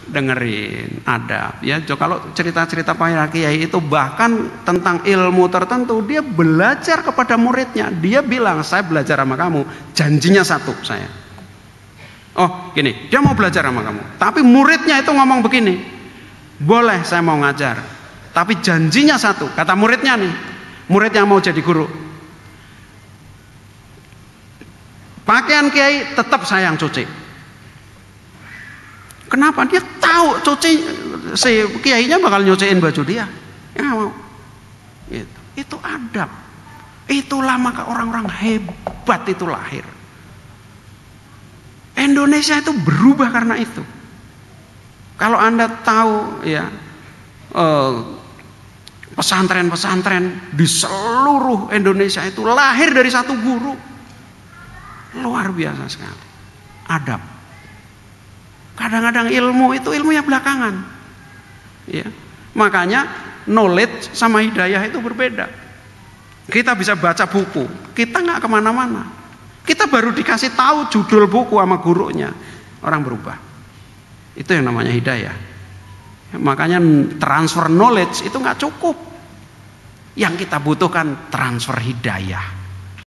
dengerin, adab ya. Kalau cerita-cerita para kiai itu bahkan tentang ilmu tertentu, dia belajar kepada muridnya. Dia bilang, saya belajar sama kamu, janjinya satu saya. Oh gini, dia mau belajar sama kamu, tapi muridnya itu ngomong begini, boleh saya mau ngajar, tapi janjinya satu, kata muridnya nih, murid yang mau jadi guru, pakaian kiai tetap saya yang cuci. Kenapa? Dia tahu cuci, si kiainya bakal nyuciin baju dia. Ya mau. Itu adab. Itulah maka orang-orang hebat itu lahir. Indonesia itu berubah karena itu. Kalau Anda tahu ya, pesantren-pesantren di seluruh Indonesia itu lahir dari satu guru. Luar biasa sekali. Adab. Kadang-kadang ilmu itu ilmunya belakangan. Ya. Makanya knowledge sama hidayah itu berbeda. Kita bisa baca buku, kita nggak kemana-mana. Kita baru dikasih tahu judul buku sama gurunya, orang berubah. Itu yang namanya hidayah. Makanya transfer knowledge itu nggak cukup. Yang kita butuhkan transfer hidayah.